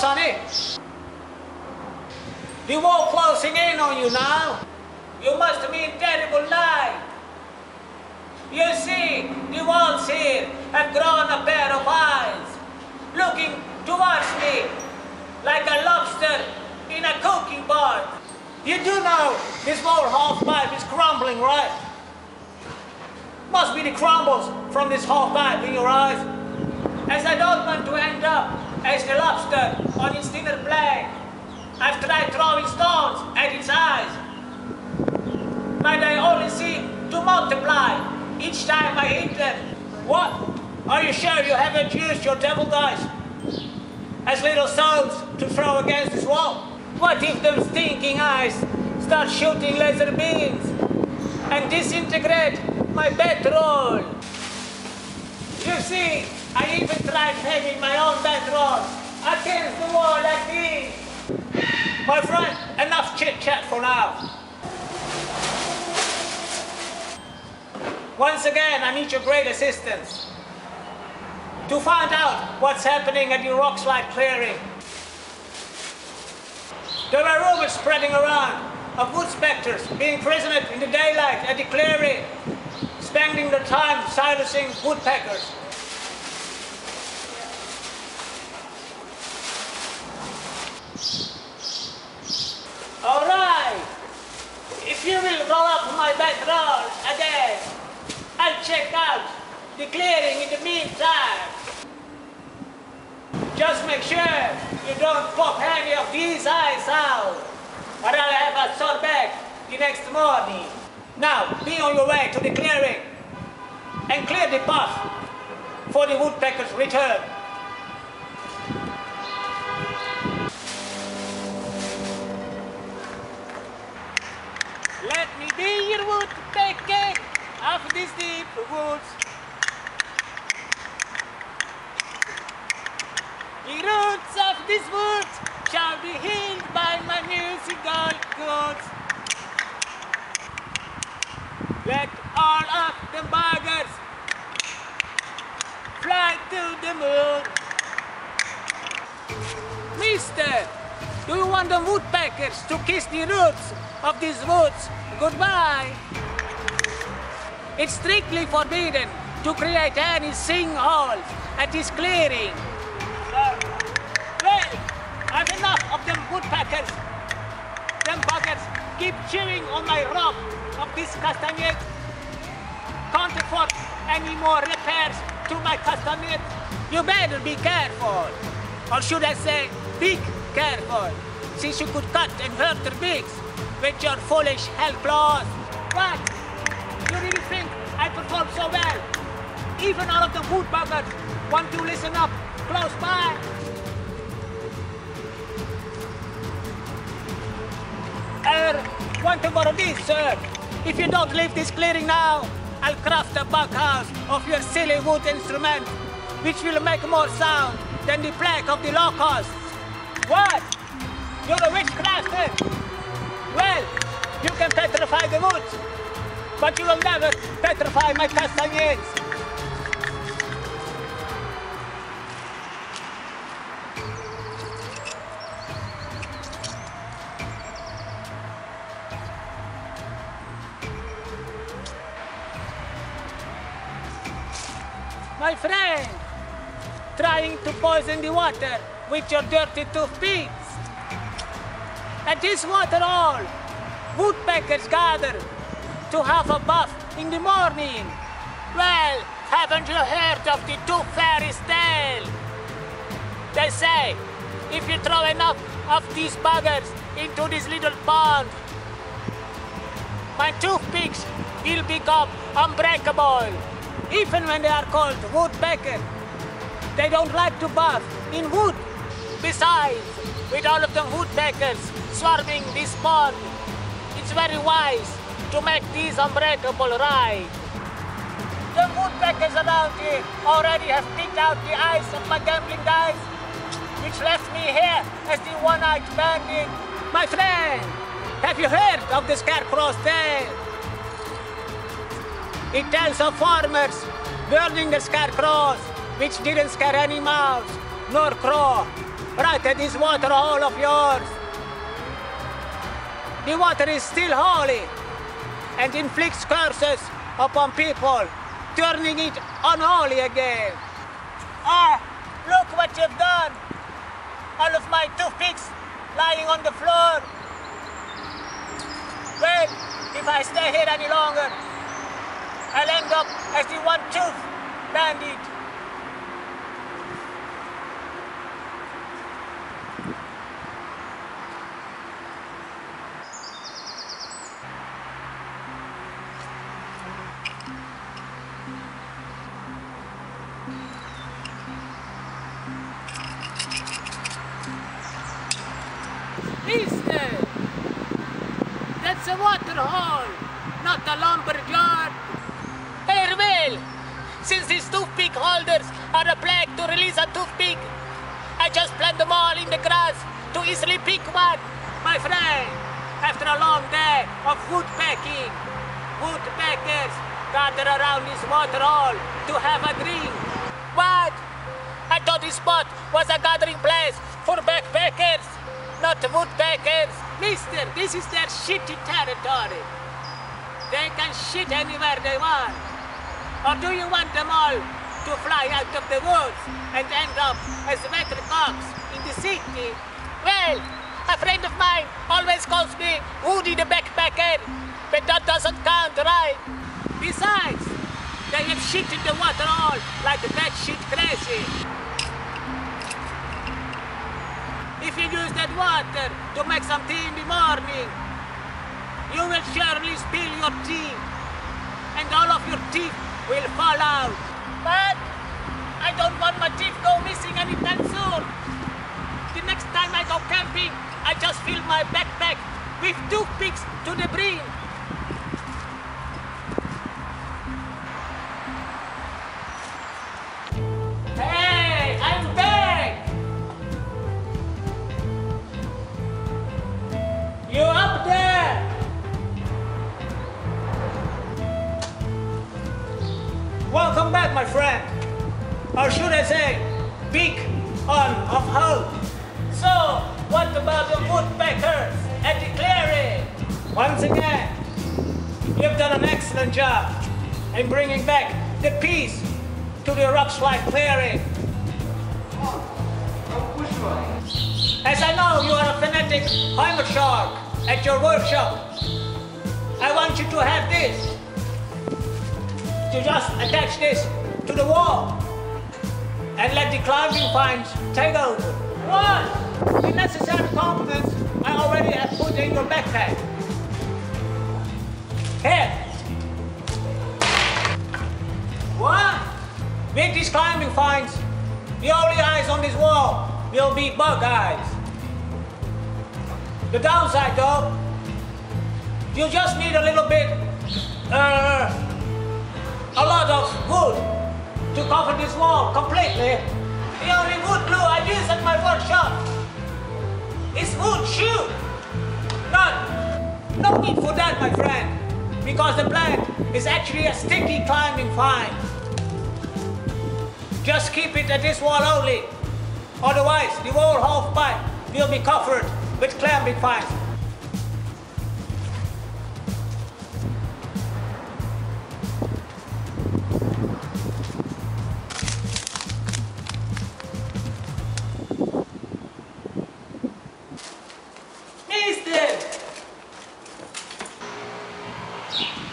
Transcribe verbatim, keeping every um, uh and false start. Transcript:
sonny? The wall closing in on you now. You must be in terrible night. You see, the walls here have grown a pair of eyes, looking towards me like a lobster in a cooking pot. You do know this whole half pipe is crumbling, right? Must be the crumbles from this half pipe in your eyes. As I don't want to end up as the lobster on its dinner plate. I've tried throwing stones at its eyes, but they only seem to multiply each time I hit them. What? Are you sure you haven't used your devil dice as little stones to throw against this wall? What if those stinking eyes start shooting laser beams and disintegrate my bedroll? You see, I even tried hanging my own bedroll against the wall like this. My friend, enough chit-chat for now. Once again, I need your great assistance to find out what's happening at the Rockslide clearing. There are rumors spreading around of woodpeckers being imprisoned in the daylight at the clearing, spending their time silencing woodpeckers. All right, if you will roll up my bedroll again, I'll check out the clearing in the meantime. Just make sure you don't pop any of these eyes out, or I'll have a sore back the next morning. Now, be on your way to the clearing and clear the path for the woodpecker's return. Let me be your woodpecker of these deep woods. The roots of these woods shall be healed by my musical goods. Let all of the buggers fly to the moon. Mister, do you want the woodpeckers to kiss the roots of these woods goodbye? It's strictly forbidden to create any sinkholes at this clearing. Uh, well, I've enough of them woodpeckers. Them buggers keep chewing on my rope of this castagnette. Can't afford any more repairs to my castagnette. You better be careful. Or should I say, be careful, since you could cut and hurt their beaks with your foolish hell claws. What? You really think I perform so well? Even all of the woodbuggers want to listen up close by. Er, want to borrow this, sir? If you don't leave this clearing now, I'll craft a bughouse of your silly wood instrument, which will make more sound than the plague of the locusts. What? You're a witchcrafter? Well, you can petrify the woods, but you will never petrify my castagnettes. My friend, trying to poison the water with your dirty toothpicks. At this water hole, woodpeckers gather to have a bath in the morning. Well, haven't you heard of the Tooth Fairy's tale? They say, if you throw enough of these buggers into this little pond, my toothpicks will become unbreakable. Even when they are called woodpecker, they don't like to bath in wood. Besides, with all of them woodpeckers swarming this pond, it's very wise to make these unbreakable right. The woodpeckers around here already have picked out the eyes of my gambling dice, which left me here as the one-eyed bandit. My friend, have you heard of the Scarecrow's tale? It tells of farmers burning the scarecrows, which didn't scare any mouse nor crow. right at this water hole of yours. The water is still holy and inflicts curses upon people, turning it unholy again. Ah, look what you've done. All of my toothpicks lying on the floor. Well, if I stay here any longer, I'll end up as the one-tooth bandit. Mister, that's a water hole, not a lumberyard. Very well. Since these toothpick holders are a plague to release a toothpick, I just plant them all in the grass to easily pick one. My friend, after a long day of woodpecking, woodpeckers gather around this water hole to have a drink. What? I thought this spot was a gathering place for backpackers, not woodpeckers. Mister, this is their shitty territory. They can shit anywhere they want. Or do you want them all to fly out of the woods and end up as weathercocks in the city? Well, a friend of mine always calls me Woody the Backpacker, but that doesn't count, right? Besides, they have shit in the water hole like that shit crazy. If you use that water to make some tea in the morning, you will surely spill your tea, and all of your teeth will fall out. But I don't want my teeth go missing anytime soon. The next time I go camping, I just fill my backpack with toothpicks to the brim. Hey, I'm back! You up there? Welcome back, my friend. Or should I say, beak on of hope. So, what about the woodpeckers at the clearing? Once again, you've done an excellent job in bringing back the peace to the rockslide clearing. As I know you are a fanatic climber shark at your workshop, I want you to have this. To just attach this to the wall and let the climbing vines take over. One, the necessary components I already have put in your backpack. Here. One, with these climbing vines, the only eyes on this wall will be bug eyes. The downside though, you just need a little bit, uh, a lot of wood to cover this wall completely. The only wood glue I use at my workshop is wood shoe. None. No need for that, my friend, because the plant is actually a sticky climbing vine. Just keep it at this wall only. Otherwise, the whole half pipe will be covered with climbing vines. Mister!